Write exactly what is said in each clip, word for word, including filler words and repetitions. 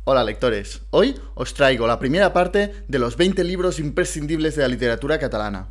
Hola lectores, hoy os traigo la primera parte de los veinte libros imprescindibles de la literatura catalana.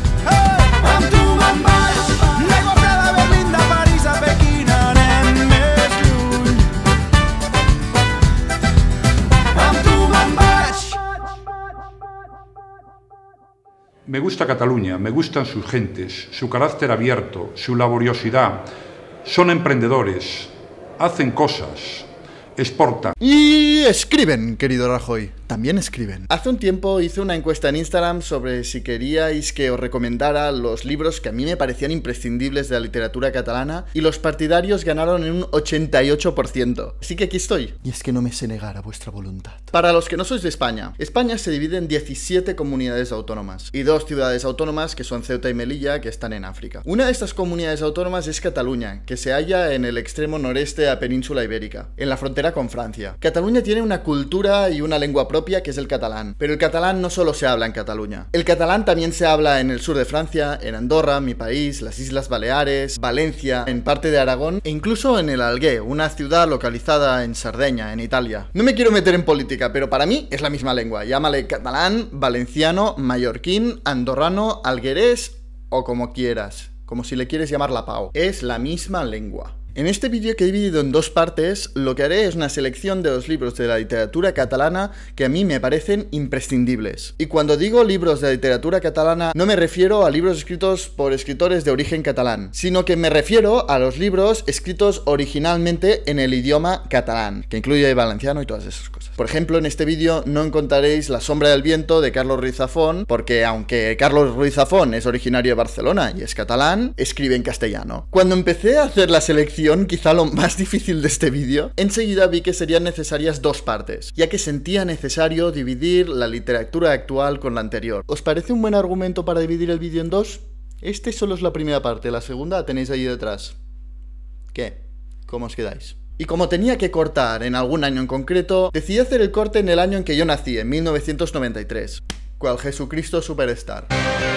Me gusta Cataluña, me gustan sus gentes, su carácter abierto, su laboriosidad. Son emprendedores, hacen cosas, exportan. Y escriben, querido Rajoy, también escriben. Hace un tiempo hice una encuesta en Instagram sobre si queríais que os recomendara los libros que a mí me parecían imprescindibles de la literatura catalana, y los partidarios ganaron en un ochenta y ocho por ciento. Así que aquí estoy. Y es que no me sé negar a vuestra voluntad. Para los que no sois de España, España se divide en diecisiete comunidades autónomas y dos ciudades autónomas que son Ceuta y Melilla, que están en África. Una de estas comunidades autónomas es Cataluña, que se halla en el extremo noreste de la península ibérica, en la frontera con Francia. Cataluña tiene una cultura y una lengua propia que es el catalán, pero el catalán no solo se habla en Cataluña. El catalán también se habla en el sur de Francia, en Andorra, mi país, las Islas Baleares, Valencia, en parte de Aragón e incluso en el Alguer, una ciudad localizada en Cerdeña, en Italia. No me quiero meter en política, pero para mí es la misma lengua. Llámale catalán, valenciano, mallorquín, andorrano, alguerés o como quieras, como si le quieres llamar la pau. Es la misma lengua. En este vídeo, que he dividido en dos partes, lo que haré es una selección de los libros de la literatura catalana que a mí me parecen imprescindibles. Y cuando digo libros de la literatura catalana, no me refiero a libros escritos por escritores de origen catalán, sino que me refiero a los libros escritos originalmente en el idioma catalán, que incluye el valenciano y todas esas cosas. Por ejemplo, en este vídeo no encontraréis La sombra del viento de Carlos Ruiz Zafón, porque aunque Carlos Ruiz Zafón es originario de Barcelona y es catalán, escribe en castellano. Cuando empecé a hacer la selección, quizá lo más difícil de este vídeo, enseguida vi que serían necesarias dos partes, ya que sentía necesario dividir la literatura actual con la anterior. ¿Os parece un buen argumento para dividir el vídeo en dos? Este solo es la primera parte, la segunda la tenéis ahí detrás. ¿Qué? ¿Cómo os quedáis? Y como tenía que cortar en algún año en concreto, decidí hacer el corte en el año en que yo nací, en mil novecientos noventa y tres, cual Jesucristo Superstar.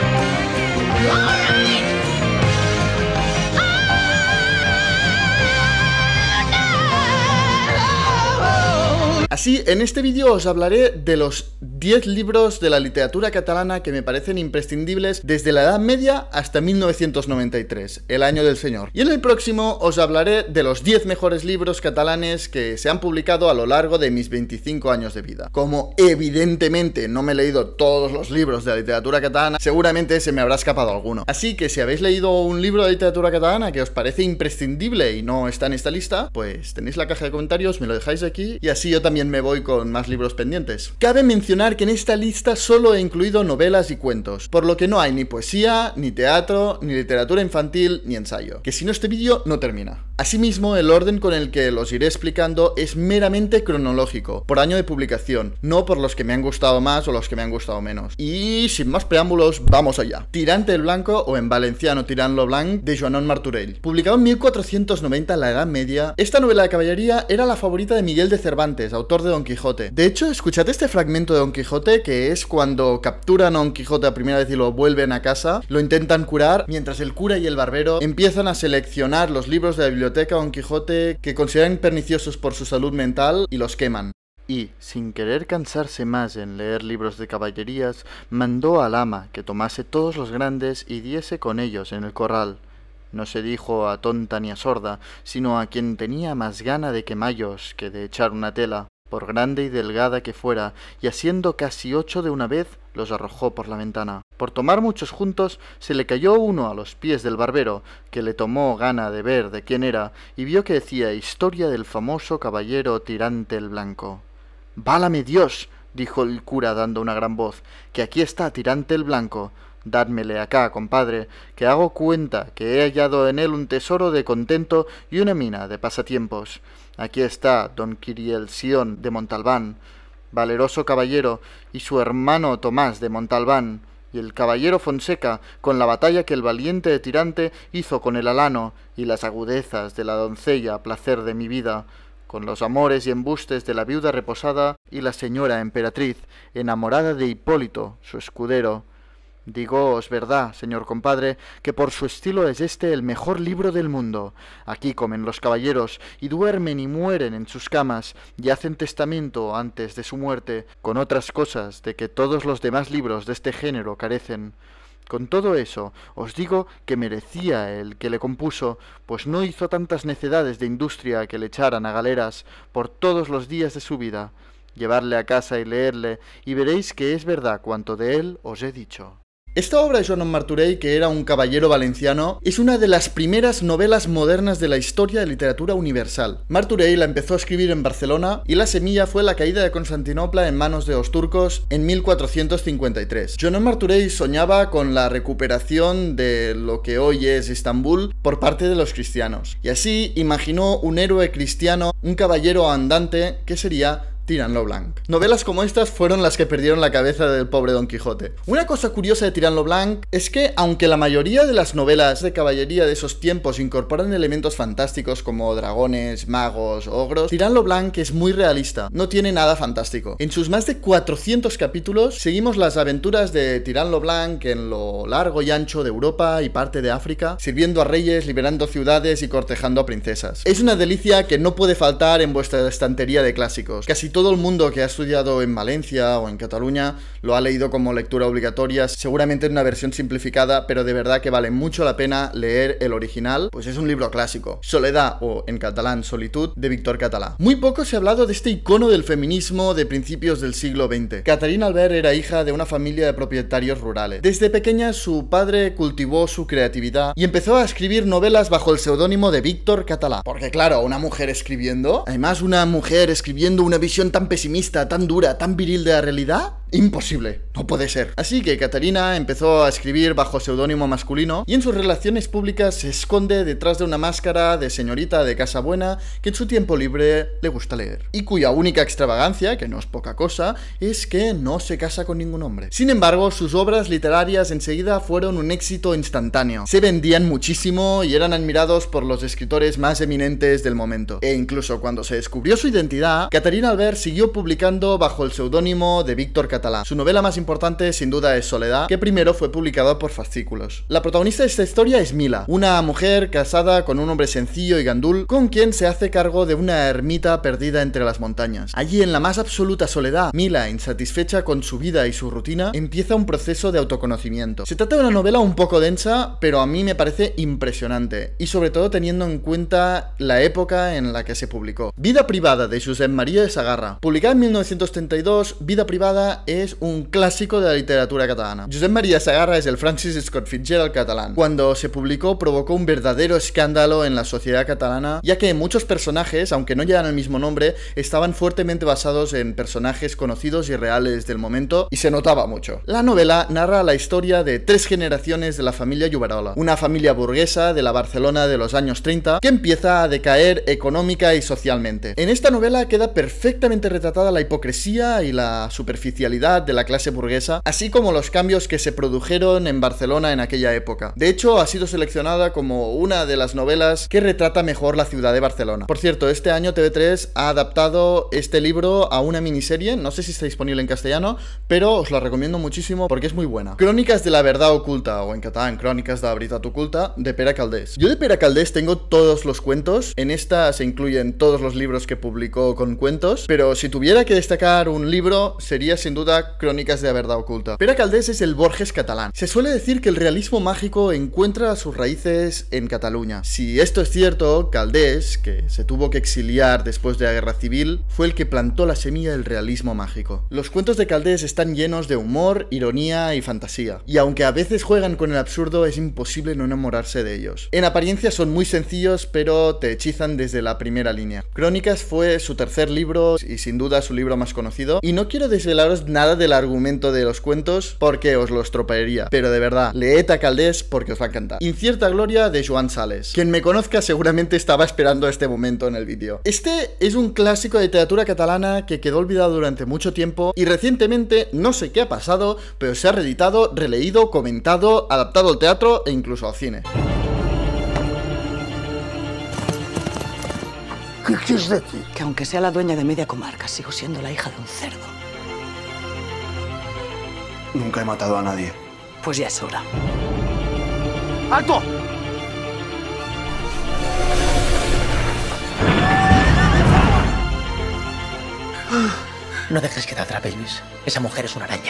Así, en este vídeo os hablaré de los diez libros de la literatura catalana que me parecen imprescindibles desde la Edad Media hasta mil novecientos noventa y tres, el año del Señor. Y en el próximo os hablaré de los diez mejores libros catalanes que se han publicado a lo largo de mis veinticinco años de vida. Como evidentemente no me he leído todos los libros de la literatura catalana, seguramente se me habrá escapado alguno. Así que si habéis leído un libro de literatura catalana que os parece imprescindible y no está en esta lista, pues tenéis la caja de comentarios, me lo dejáis aquí y así yo también me voy con más libros pendientes. Cabe mencionar que en esta lista solo he incluido novelas y cuentos, por lo que no hay ni poesía, ni teatro, ni literatura infantil, ni ensayo. Que si no, este vídeo no termina. Asimismo, el orden con el que los iré explicando es meramente cronológico, por año de publicación, no por los que me han gustado más o los que me han gustado menos. Y sin más preámbulos, vamos allá. Tirante el Blanco, o en valenciano Tirant lo Blanc, de Joanon Martorell. Publicado en mil cuatrocientos noventa en la Edad Media, esta novela de caballería era la favorita de Miguel de Cervantes, autor de Don Quijote. De hecho, escuchad este fragmento de Don Quijote, que es cuando capturan a Don Quijote a primera vez y lo vuelven a casa, lo intentan curar, mientras el cura y el barbero empiezan a seleccionar los libros de la biblioteca de Don Quijote que consideran perniciosos por su salud mental y los queman. Y, sin querer cansarse más en leer libros de caballerías, mandó al ama que tomase todos los grandes y diese con ellos en el corral. No se dijo a tonta ni a sorda, sino a quien tenía más gana de quemallos que de echar una tela, por grande y delgada que fuera, y haciendo casi ocho de una vez, los arrojó por la ventana. Por tomar muchos juntos, se le cayó uno a los pies del barbero, que le tomó gana de ver de quién era, y vio que decía historia del famoso caballero Tirante el Blanco. «¡Válame Dios!», dijo el cura dando una gran voz, «que aquí está Tirante el Blanco. Dádmele acá, compadre, que hago cuenta que he hallado en él un tesoro de contento y una mina de pasatiempos. Aquí está don Quirielción de Montalbán, valeroso caballero, y su hermano Tomás de Montalbán, y el caballero Fonseca, con la batalla que el valiente de Tirante hizo con el alano, y las agudezas de la doncella, placer de mi vida, con los amores y embustes de la viuda reposada y la señora emperatriz, enamorada de Hipólito, su escudero. Digoos verdad, señor compadre, que por su estilo es este el mejor libro del mundo. Aquí comen los caballeros y duermen y mueren en sus camas y hacen testamento antes de su muerte, con otras cosas de que todos los demás libros de este género carecen. Con todo eso, os digo que merecía el que le compuso, pues no hizo tantas necedades de industria que le echaran a galeras por todos los días de su vida. Llevarle a casa y leerle, y veréis que es verdad cuanto de él os he dicho. Esta obra de Joan Martorell, que era un caballero valenciano, es una de las primeras novelas modernas de la historia de literatura universal. Martorell la empezó a escribir en Barcelona y la semilla fue la caída de Constantinopla en manos de los turcos en mil cuatrocientos cincuenta y tres. Joan Martorell soñaba con la recuperación de lo que hoy es Estambul por parte de los cristianos. Y así imaginó un héroe cristiano, un caballero andante, que sería Tirant lo Blanc. Novelas como estas fueron las que perdieron la cabeza del pobre Don Quijote. Una cosa curiosa de Tirant lo Blanc es que, aunque la mayoría de las novelas de caballería de esos tiempos incorporan elementos fantásticos como dragones, magos, ogros, Tirant lo Blanc es muy realista, no tiene nada fantástico. En sus más de cuatrocientos capítulos seguimos las aventuras de Tirant lo Blanc en lo largo y ancho de Europa y parte de África, sirviendo a reyes, liberando ciudades y cortejando a princesas. Es una delicia que no puede faltar en vuestra estantería de clásicos. Casi todo el mundo que ha estudiado en Valencia o en Cataluña lo ha leído como lectura obligatoria, seguramente en una versión simplificada, pero de verdad que vale mucho la pena leer el original, pues es un libro clásico. Soledad, o en catalán Solitud, de Víctor Català. Muy poco se ha hablado de este icono del feminismo de principios del siglo veinte. Caterina Albert era hija de una familia de propietarios rurales. Desde pequeña su padre cultivó su creatividad y empezó a escribir novelas bajo el seudónimo de Víctor Català. Porque claro, una mujer escribiendo, además una mujer escribiendo una visión tan pesimista, tan dura, tan viril de la realidad, imposible, no puede ser. Así que Caterina empezó a escribir bajo seudónimo masculino y en sus relaciones públicas se esconde detrás de una máscara de señorita de casa buena que en su tiempo libre le gusta leer y cuya única extravagancia, que no es poca cosa, es que no se casa con ningún hombre. Sin embargo, sus obras literarias enseguida fueron un éxito instantáneo. Se vendían muchísimo y eran admirados por los escritores más eminentes del momento. E incluso cuando se descubrió su identidad, Caterina Albert siguió publicando bajo el seudónimo de Víctor Català. Su novela más importante sin duda es Soledad, que primero fue publicado por fascículos. La protagonista de esta historia es Mila, una mujer casada con un hombre sencillo y gandul, con quien se hace cargo de una ermita perdida entre las montañas. Allí, en la más absoluta soledad, Mila, insatisfecha con su vida y su rutina, empieza un proceso de autoconocimiento. Se trata de una novela un poco densa, pero a mí me parece impresionante, y sobre todo teniendo en cuenta la época en la que se publicó. Vida privada, de Josep Maria de Sagarra. Publicada en mil novecientos treinta y dos, Vida privada es un clásico de la literatura catalana. Josep Maria Sagarra es el Francis Scott Fitzgerald catalán. Cuando se publicó provocó un verdadero escándalo en la sociedad catalana, ya que muchos personajes, aunque no llevan el mismo nombre, estaban fuertemente basados en personajes conocidos y reales del momento, y se notaba mucho. La novela narra la historia de tres generaciones de la familia Lloberola, una familia burguesa de la Barcelona de los años treinta que empieza a decaer económica y socialmente. En esta novela queda perfectamente retratada la hipocresía y la superficialidad de la clase burguesa, así como los cambios que se produjeron en Barcelona en aquella época. De hecho, ha sido seleccionada como una de las novelas que retrata mejor la ciudad de Barcelona. Por cierto, este año T V tres ha adaptado este libro a una miniserie, no sé si está disponible en castellano, pero os la recomiendo muchísimo porque es muy buena. Crónicas de la verdad oculta, o en catalán, Crónicas de la veritat oculta, de Pere Caldés. Yo de Pere Caldés tengo todos los cuentos, en esta se incluyen todos los libros que publicó con cuentos, pero si tuviera que destacar un libro, sería sin duda Crónicas de la verdad oculta. Pere Caldés es el Borges catalán. Se suele decir que el realismo mágico encuentra sus raíces en Cataluña. Si esto es cierto, Caldés, que se tuvo que exiliar después de la guerra civil, fue el que plantó la semilla del realismo mágico. Los cuentos de Caldés están llenos de humor, ironía y fantasía, y aunque a veces juegan con el absurdo, es imposible no enamorarse de ellos. En apariencia son muy sencillos, pero te hechizan desde la primera línea. Crónicas fue su tercer libro y sin duda su libro más conocido, y no quiero desvelaros nada del argumento de los cuentos porque os lo estropearía, pero de verdad, leed a Caldés porque os va a encantar. Incierta gloria, de Joan Sales. Quien me conozca seguramente estaba esperando este momento en el vídeo. Este es un clásico de literatura catalana que quedó olvidado durante mucho tiempo y recientemente, no sé qué ha pasado, pero se ha reeditado, releído, comentado, adaptado al teatro e incluso al cine. ¿Qué quieres de ti? Que aunque sea la dueña de media comarca, sigo siendo la hija de un cerdo. Nunca he matado a nadie. Pues ya es hora. ¡Alto! No dejes que te atrape, Luis. Esa mujer es una araña.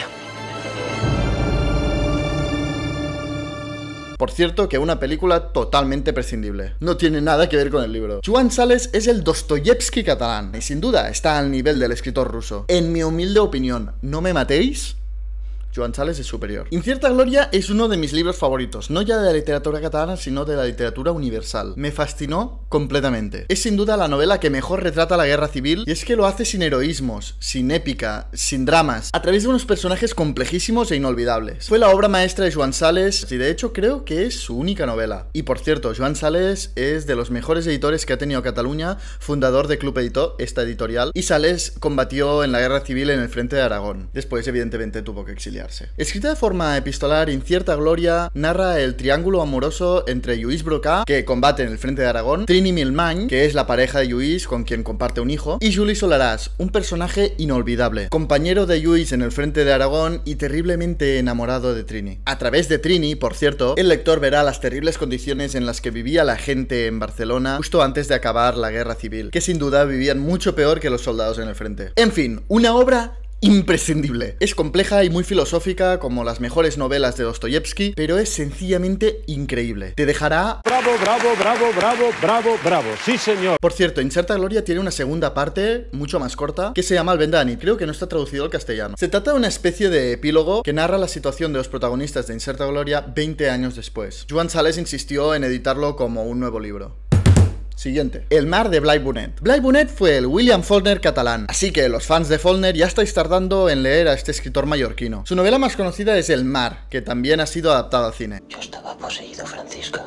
Por cierto, que una película totalmente prescindible. No tiene nada que ver con el libro. Joan Sales es el Dostoyevsky catalán y sin duda está al nivel del escritor ruso. En mi humilde opinión, ¿no me matéis? Joan Sales es superior. Incierta Gloria es uno de mis libros favoritos, no ya de la literatura catalana, sino de la literatura universal. Me fascinó completamente. Es sin duda la novela que mejor retrata la guerra civil, y es que lo hace sin heroísmos, sin épica, sin dramas, a través de unos personajes complejísimos e inolvidables. Fue la obra maestra de Joan Sales, y de hecho creo que es su única novela. Y por cierto, Joan Sales es de los mejores editores que ha tenido Cataluña, fundador de Club Editor, esta editorial, y Sales combatió en la guerra civil en el frente de Aragón. Después, evidentemente, tuvo que exiliar. Escrita de forma epistolar, Incierta Gloria narra el triángulo amoroso entre Lluís Brocà, que combate en el frente de Aragón, Trini Milmany, que es la pareja de Lluís con quien comparte un hijo, y Juli Solaràs, un personaje inolvidable, compañero de Lluís en el frente de Aragón y terriblemente enamorado de Trini. A través de Trini, por cierto, el lector verá las terribles condiciones en las que vivía la gente en Barcelona justo antes de acabar la guerra civil, que sin duda vivían mucho peor que los soldados en el frente. En fin, una obra imprescindible. Es compleja y muy filosófica como las mejores novelas de Dostoyevsky, pero es sencillamente increíble. Te dejará... Bravo, bravo, bravo, bravo, bravo, bravo. Sí, señor. Por cierto, Incierta Gloria tiene una segunda parte, mucho más corta, que se llama Alvendani. Creo que no está traducido al castellano. Se trata de una especie de epílogo que narra la situación de los protagonistas de Incierta Gloria veinte años después. Joan Sales insistió en editarlo como un nuevo libro. Siguiente. El mar de Blai Bonet. Blai Bonet fue el William Faulkner catalán, así que los fans de Faulkner ya estáis tardando en leer a este escritor mallorquino. Su novela más conocida es El mar, que también ha sido adaptada al cine. Yo estaba poseído, Francisca.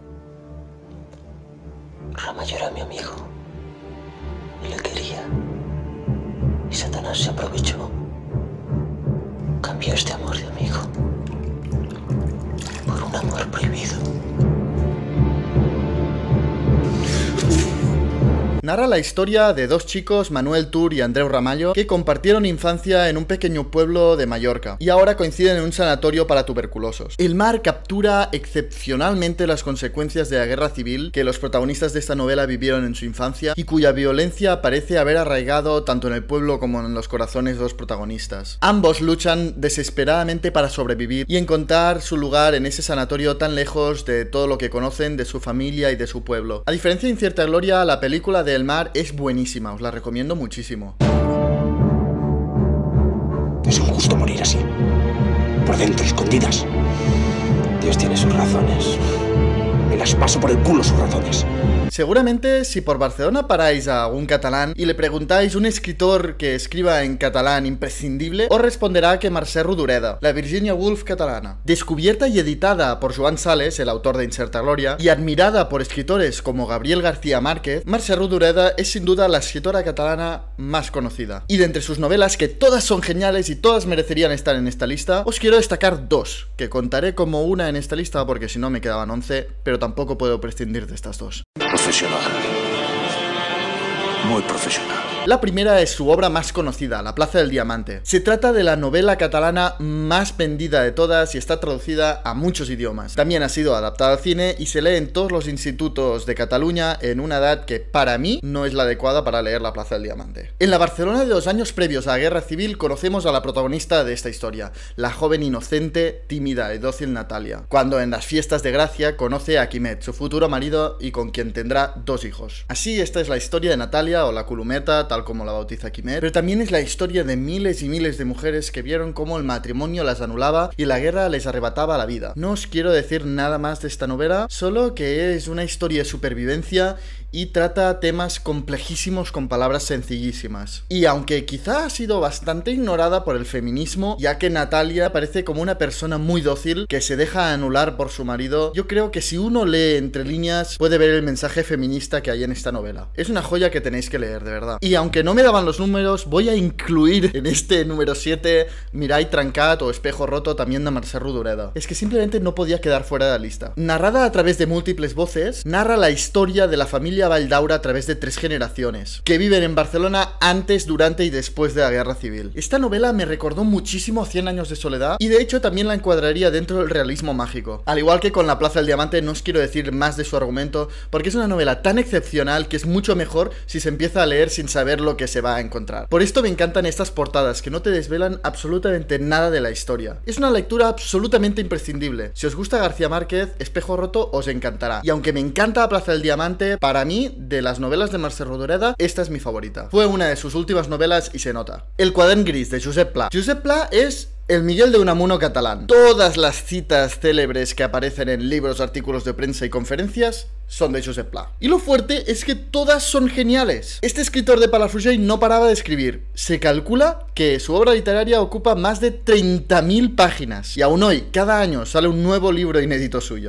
Ramallo era mi amigo. Y le quería. Y Satanás se aprovechó. Cambió este amor de amigo por un amor prohibido. Narra la historia de dos chicos, Manuel Tur y Andreu Ramallo, que compartieron infancia en un pequeño pueblo de Mallorca y ahora coinciden en un sanatorio para tuberculosos. El mar captura excepcionalmente las consecuencias de la guerra civil que los protagonistas de esta novela vivieron en su infancia y cuya violencia parece haber arraigado tanto en el pueblo como en los corazones de los protagonistas. Ambos luchan desesperadamente para sobrevivir y encontrar su lugar en ese sanatorio tan lejos de todo lo que conocen, de su familia y de su pueblo. A diferencia de Incierta Gloria, la película de El mar es buenísima, os la recomiendo muchísimo. Es injusto morir así, por dentro, escondidas. Dios tiene sus razones. Me las paso por el culo sus razones. Seguramente si por Barcelona paráis a algún catalán y le preguntáis un escritor que escriba en catalán imprescindible, os responderá que Mercè Rodoreda, la Virginia Woolf catalana. Descubierta y editada por Joan Sales, el autor de Incierta Gloria, y admirada por escritores como Gabriel García Márquez, Mercè Rodoreda es sin duda la escritora catalana más conocida. Y de entre sus novelas, que todas son geniales y todas merecerían estar en esta lista, os quiero destacar dos, que contaré como una en esta lista porque si no me quedaban once, pero tampoco puedo prescindir de estas dos. Profesional. Muy profesional. La primera es su obra más conocida, La Plaza del Diamante. Se trata de la novela catalana más vendida de todas y está traducida a muchos idiomas. También ha sido adaptada al cine y se lee en todos los institutos de Cataluña en una edad que para mí no es la adecuada para leer La Plaza del Diamante. En la Barcelona de los años previos a la Guerra Civil conocemos a la protagonista de esta historia, la joven inocente, tímida y dócil Natalia, cuando en las fiestas de Gracia conoce a Quimet, su futuro marido y con quien tendrá dos hijos. Así, esta es la historia de Natalia o la Columeta, tal como la bautiza Quimet, pero también es la historia de miles y miles de mujeres que vieron cómo el matrimonio las anulaba y la guerra les arrebataba la vida. No os quiero decir nada más de esta novela, solo que es una historia de supervivencia y trata temas complejísimos con palabras sencillísimas. Y aunque quizá ha sido bastante ignorada por el feminismo, ya que Natalia parece como una persona muy dócil que se deja anular por su marido, yo creo que si uno lee entre líneas puede ver el mensaje feminista que hay en esta novela. Es una joya que tenéis que leer, de verdad. Y aunque no me daban los números, voy a incluir en este número siete Mirai Trencat o Espejo Roto, también de Mercè Rodoreda. Es que simplemente no podía quedar fuera de la lista. Narrada a través de múltiples voces, narra la historia de la familia familia Valldaura a través de tres generaciones, que viven en Barcelona antes, durante y después de la Guerra Civil. Esta novela me recordó muchísimo a Cien años de soledad y de hecho también la encuadraría dentro del realismo mágico. Al igual que con La Plaza del Diamante, no os quiero decir más de su argumento porque es una novela tan excepcional que es mucho mejor si se empieza a leer sin saber lo que se va a encontrar. Por esto me encantan estas portadas que no te desvelan absolutamente nada de la historia. Es una lectura absolutamente imprescindible. Si os gusta García Márquez, Espejo Roto os encantará. Y aunque me encanta La Plaza del Diamante, para mí, de las novelas de Mercè Rodoreda, esta es mi favorita. Fue una de sus últimas novelas y se nota. El Quadern Gris, de Josep Pla. Josep Pla es el Miguel de Unamuno catalán. Todas las citas célebres que aparecen en libros, artículos de prensa y conferencias son de Josep Pla. Y lo fuerte es que todas son geniales. Este escritor de Palafrugell no paraba de escribir. Se calcula que su obra literaria ocupa más de treinta mil páginas. Y aún hoy, cada año, sale un nuevo libro inédito suyo.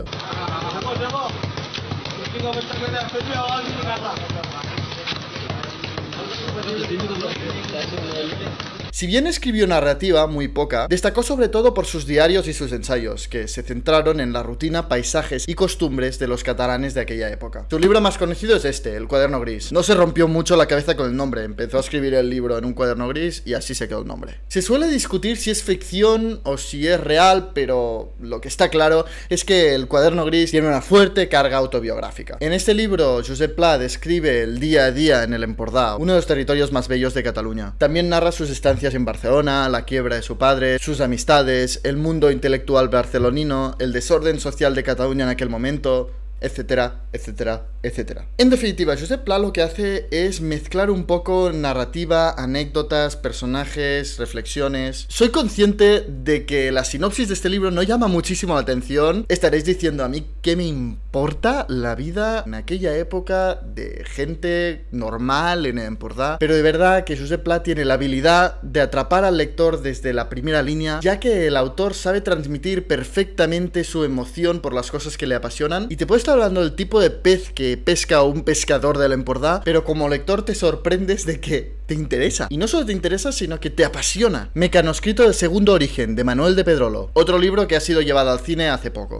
Si bien escribió narrativa, muy poca, destacó sobre todo por sus diarios y sus ensayos, que se centraron en la rutina, paisajes y costumbres de los catalanes de aquella época. Su libro más conocido es este, El Cuaderno Gris. No se rompió mucho la cabeza con el nombre, empezó a escribir el libro en un cuaderno gris y así se quedó el nombre. Se suele discutir si es ficción o si es real, pero lo que está claro es que El Cuaderno Gris tiene una fuerte carga autobiográfica. En este libro, Josep Pla describe el día a día en el Empordà, uno de los territorios más bellos de Cataluña. También narra sus estancias en Barcelona, la quiebra de su padre, sus amistades, el mundo intelectual barcelonino, el desorden social de Cataluña en aquel momento, etcétera, etcétera, etcétera. En definitiva, Josep Pla lo que hace es mezclar un poco narrativa, anécdotas, personajes, reflexiones. Soy consciente de que la sinopsis de este libro no llama muchísimo la atención. Estaréis diciendo, a mí ¿qué me importa la vida en aquella época de gente normal en el Empordà? Pero de verdad que Josep Pla tiene la habilidad de atrapar al lector desde la primera línea, ya que el autor sabe transmitir perfectamente su emoción por las cosas que le apasionan y te puedes estar hablando del tipo de pez que pesca un pescador del Empordà, pero como lector te sorprendes de que te interesa. Y no solo te interesa, sino que te apasiona. Mecanoscrito del Segundo Origen, de Manuel de Pedrolo. Otro libro que ha sido llevado al cine hace poco.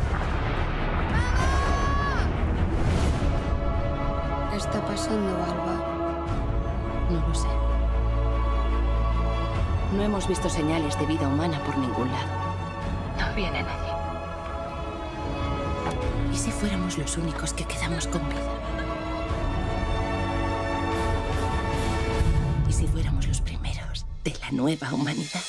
¿Qué está pasando, Alba? No lo sé. No hemos visto señales de vida humana por ningún lado. No viene nadie. ¿Y si fuéramos los únicos que quedamos con vida? ¿Y si fuéramos los primeros de la nueva humanidad?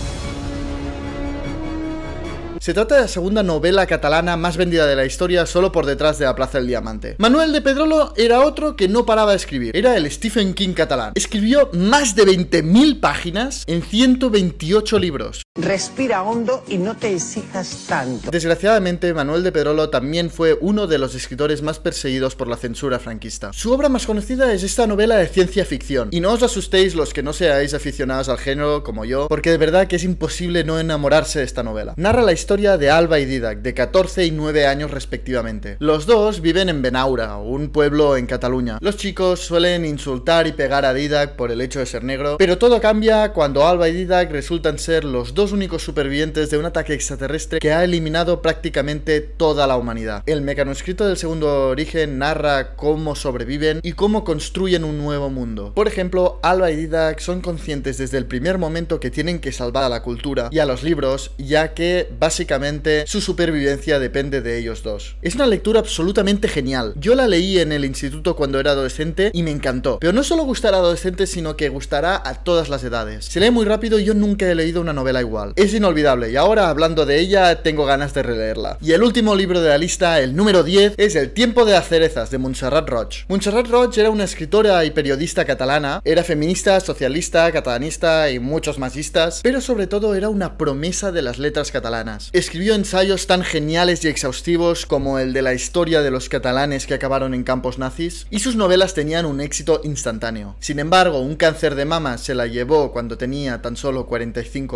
Se trata de la segunda novela catalana más vendida de la historia, solo por detrás de La Plaza del Diamante. Manuel de Pedrolo era otro que no paraba de escribir. Era el Stephen King catalán. Escribió más de veinte mil páginas en ciento veintiocho libros. Respira hondo y no te exijas tanto. Desgraciadamente, Manuel de Pedrolo también fue uno de los escritores más perseguidos por la censura franquista. Su obra más conocida es esta novela de ciencia ficción. Y no os asustéis los que no seáis aficionados al género como yo, porque de verdad que es imposible no enamorarse de esta novela. Narra la historia de Alba y Dídac, de catorce y nueve años respectivamente. Los dos viven en Benaura, un pueblo en Cataluña. Los chicos suelen insultar y pegar a Dídac por el hecho de ser negro, pero todo cambia cuando Alba y Dídac resultan ser los dos únicos supervivientes de un ataque extraterrestre que ha eliminado prácticamente toda la humanidad. El mecanoscrito del Segundo Origen narra cómo sobreviven y cómo construyen un nuevo mundo. Por ejemplo, Alba y Dídac son conscientes desde el primer momento que tienen que salvar a la cultura y a los libros, ya que básicamente Básicamente, su supervivencia depende de ellos dos. Es una lectura absolutamente genial. Yo la leí en el instituto cuando era adolescente y me encantó. Pero no solo gustará a adolescentes, sino que gustará a todas las edades. Se lee muy rápido y yo nunca he leído una novela igual. Es inolvidable y ahora, hablando de ella, tengo ganas de releerla. Y el último libro de la lista, el número diez, es El tiempo de las cerezas, de Montserrat Roig. Montserrat Roig era una escritora y periodista catalana. Era feminista, socialista, catalanista y muchos masistas, pero sobre todo era una promesa de las letras catalanas. Escribió ensayos tan geniales y exhaustivos como el de la historia de los catalanes que acabaron en campos nazis, y sus novelas tenían un éxito instantáneo. Sin embargo, un cáncer de mama se la llevó cuando tenía tan solo cuarenta y cinco años.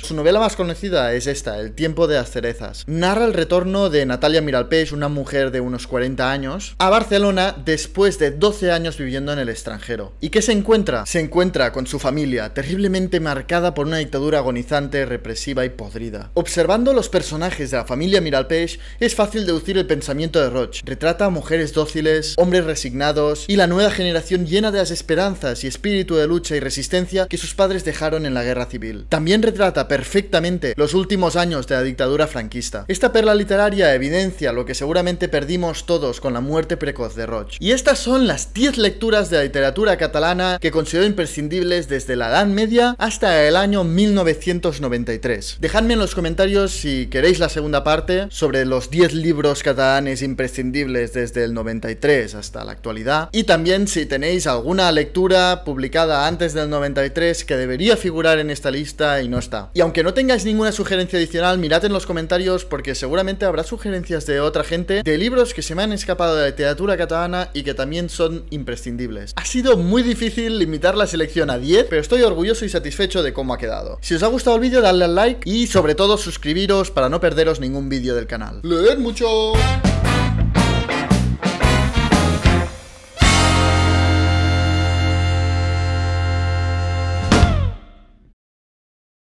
Su novela más conocida es esta, El tiempo de las cerezas. Narra el retorno de Natalia Miralpeix, una mujer de unos cuarenta años, a Barcelona después de doce años viviendo en el extranjero. ¿Y qué se encuentra? Se encuentra con su familia, terriblemente marcada por una dictadura agonizante, represiva y podrida. Observando los personajes de la familia Miralpeix, es fácil deducir el pensamiento de Roig. Retrata a mujeres dóciles, hombres resignados y la nueva generación llena de las esperanzas y espíritu de lucha y resistencia que sus padres dejaron en la guerra civil. También retrata perfectamente los últimos años de la dictadura franquista. Esta perla literaria evidencia lo que seguramente perdimos todos con la muerte precoz de Roig. Y estas son las diez lecturas de la literatura catalana que considero imprescindibles desde la Edad Media hasta el año mil novecientos noventa y tres. Dejadme en los comentarios si queréis la segunda parte sobre los diez libros catalanes imprescindibles desde el noventa y tres hasta la actualidad, y también si tenéis alguna lectura publicada antes del noventa y tres que debería figurar en esta lista y no está. Y aunque no tengáis ninguna sugerencia adicional, mirad en los comentarios porque seguramente habrá sugerencias de otra gente de libros que se me han escapado de la literatura catalana y que también son imprescindibles. Ha sido muy difícil limitar la selección a diez, pero estoy orgulloso y satisfecho de cómo ha quedado. Si os ha gustado el vídeo, dadle al like y sobre todo suscribiros para no perderos ningún vídeo del canal. ¡Leed mucho!